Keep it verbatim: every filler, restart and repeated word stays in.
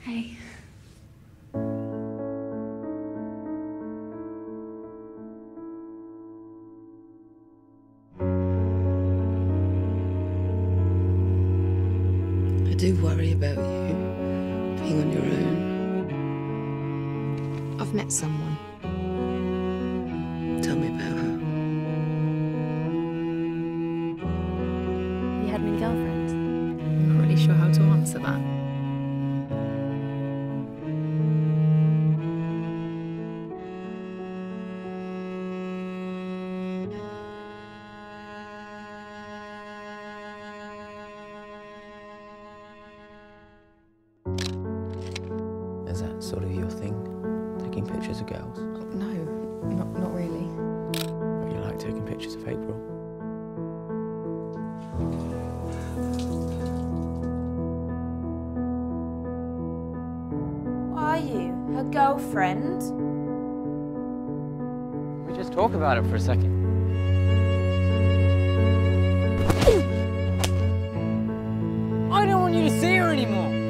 Hey. I do worry about you being on your own. I've met someone. Tell me about her. You had many girlfriends? I'm not really sure how to answer that. Is that sort of your thing? Taking pictures of girls? No, not, not really. But you like taking pictures of April? Are you her girlfriend? We just talk about it for a second. I don't want you to see her anymore.